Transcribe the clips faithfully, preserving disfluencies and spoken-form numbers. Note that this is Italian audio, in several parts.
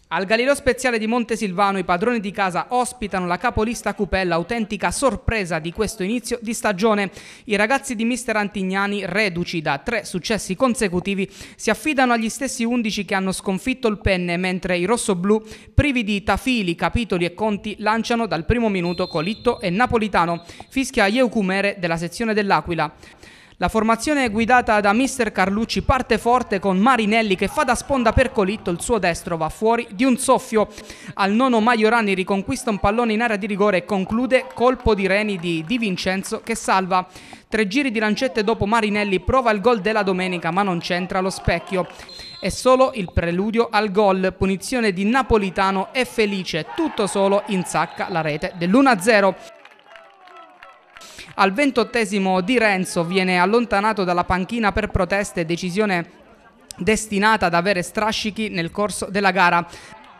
Al Galileo Speziale di Montesilvano i padroni di casa ospitano la capolista Cupella, autentica sorpresa di questo inizio di stagione. I ragazzi di mister Antignani, reduci da tre successi consecutivi, si affidano agli stessi undici che hanno sconfitto il Penne, mentre i rossoblù, privi di tafili, capitoli e conti, lanciano dal primo minuto Colitto e Napolitano. Fischia Ieucumere della sezione dell'Aquila. La formazione guidata da mister Carlucci parte forte con Marinelli che fa da sponda per Colitto, il suo destro va fuori di un soffio. Al nono Maiorani riconquista un pallone in area di rigore e conclude colpo di reni di Di Vincenzo che salva. Tre giri di lancette dopo Marinelli prova il gol della domenica ma non c'entra lo specchio. È solo il preludio al gol, punizione di Napolitano e Felice, tutto solo insacca la rete dell'uno a zero. Al ventottesimo Di Renzo viene allontanato dalla panchina per proteste, decisione destinata ad avere strascichi nel corso della gara.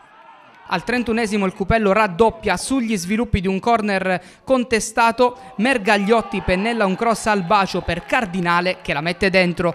Al trentunesimo il Cupello raddoppia sugli sviluppi di un corner contestato, Mergagliotti pennella un cross al bacio per Cardinale che la mette dentro.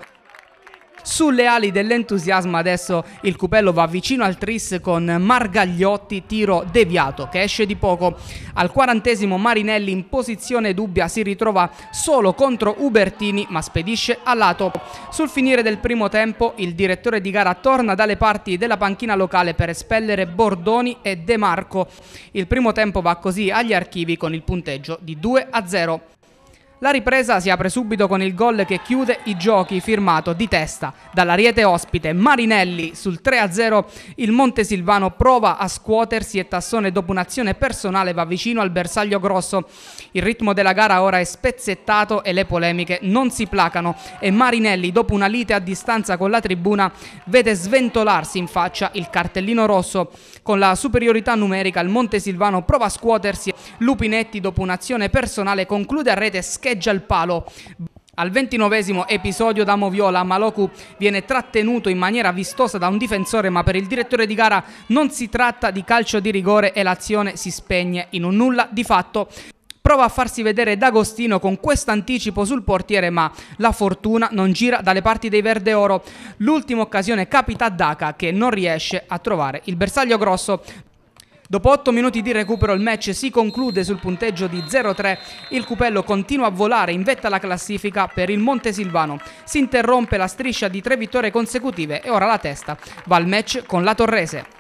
Sulle ali dell'entusiasmo adesso il Cupello va vicino al tris con Margagliotti, tiro deviato che esce di poco. Al quarantesimo Marinelli in posizione dubbia si ritrova solo contro Ubertini ma spedisce a lato. Sul finire del primo tempo il direttore di gara torna dalle parti della panchina locale per espellere Bordoni e De Marco. Il primo tempo va così agli archivi con il punteggio di due a zero. La ripresa si apre subito con il gol che chiude i giochi, firmato di testa dall'ariete ospite Marinelli. Sul tre a zero il Montesilvano prova a scuotersi e Tassone dopo un'azione personale va vicino al bersaglio grosso. Il ritmo della gara ora è spezzettato e le polemiche non si placano e Marinelli dopo una lite a distanza con la tribuna vede sventolarsi in faccia il cartellino rosso. Con la superiorità numerica il Montesilvano prova a scuotersi. Lupinetti dopo un'azione personale conclude a rete scheggia il palo. Al ventinovesimo episodio da Moviola Maloku viene trattenuto in maniera vistosa da un difensore ma per il direttore di gara non si tratta di calcio di rigore e l'azione si spegne in un nulla di fatto. Prova a farsi vedere D'Agostino con quest'anticipo sul portiere ma la fortuna non gira dalle parti dei Verde Oro. L'ultima occasione capita a Daca che non riesce a trovare il bersaglio grosso. Dopo otto minuti di recupero il match si conclude sul punteggio di zero a tre, il Cupello continua a volare in vetta alla classifica per il Montesilvano. Si interrompe la striscia di tre vittorie consecutive e ora la testa va al match con la Torrese.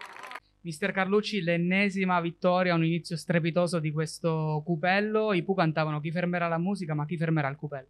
mister Carlucci, l'ennesima vittoria, un inizio strepitoso di questo Cupello. I Pooh cantavano chi fermerà la musica ma chi fermerà il Cupello?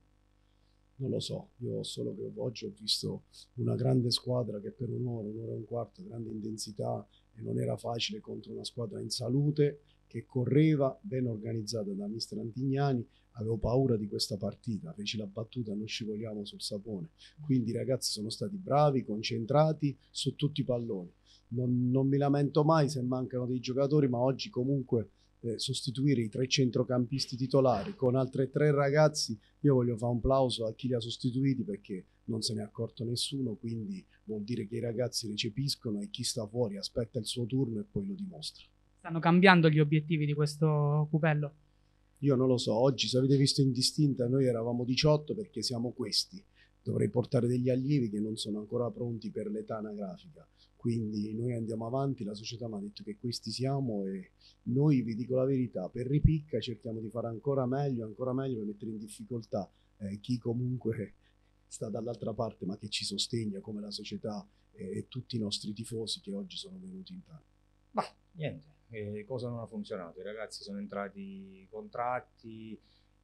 Non lo so, io solo che oggi ho visto una grande squadra che per un'ora, un'ora e un quarto, grande intensità e non era facile contro una squadra in salute che correva, ben organizzata da mister Antignani. Avevo paura di questa partita, feci la battuta non scivoliamo sul sapone, quindi i ragazzi sono stati bravi, concentrati su tutti i palloni. Non, non mi lamento mai se mancano dei giocatori, ma oggi comunque eh, sostituire i tre centrocampisti titolari con altri tre ragazzi, io voglio fare un plauso a chi li ha sostituiti perché non se ne è accorto nessuno, quindi vuol dire che i ragazzi recepiscono e chi sta fuori aspetta il suo turno e poi lo dimostra. Stanno cambiando gli obiettivi di questo Cupello? Io non lo so, oggi se avete visto in distinta noi eravamo diciotto perché siamo questi. Dovrei portare degli allievi che non sono ancora pronti per l'età anagrafica, quindi noi andiamo avanti, la società mi ha detto che questi siamo e noi, vi dico la verità, per ripicca cerchiamo di fare ancora meglio, ancora meglio per mettere in difficoltà eh, chi comunque sta dall'altra parte ma che ci sostegna come la società e, e tutti i nostri tifosi che oggi sono venuti in tanto. Ma niente, eh, cosa non ha funzionato? I ragazzi sono entrati contratti,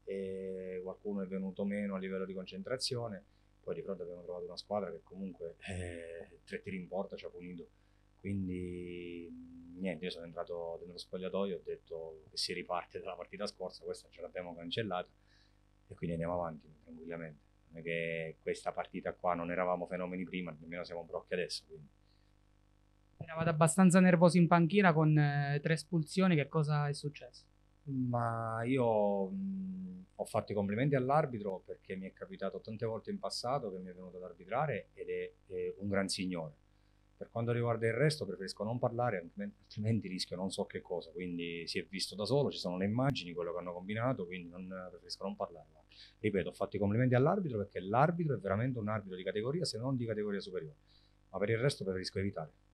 eh, qualcuno è venuto meno a livello di concentrazione. Poi di fronte abbiamo trovato una squadra che comunque eh, tre tiri in porta ci ha punito, quindi niente, io sono entrato dentro lo spogliatoio, ho detto che si riparte dalla partita scorsa, questa ce l'abbiamo cancellata e quindi andiamo avanti tranquillamente. Non è che questa partita qua non eravamo fenomeni prima, nemmeno siamo brocchi adesso. Quindi. Eravate abbastanza nervosi in panchina con eh, tre espulsioni, che cosa è successo? Ma io mh, ho fatto i complimenti all'arbitro perché mi è capitato tante volte in passato che mi è venuto ad arbitrare ed è, è un gran signore. Per quanto riguarda il resto preferisco non parlare, altrimenti rischio non so che cosa, quindi si è visto da solo, ci sono le immagini, quello che hanno combinato, quindi non, preferisco non parlare. Ripeto, ho fatto i complimenti all'arbitro perché l'arbitro è veramente un arbitro di categoria, se non di categoria superiore, ma per il resto preferisco evitare.